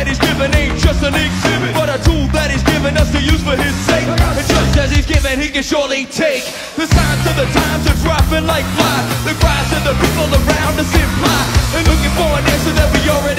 that he's given ain't just an exhibit, but a tool that he's given us to use for his sake. And just as he's given, he can surely take. The signs of the times are dropping like flies. The cries of the people around us imply, and looking for an answer that we already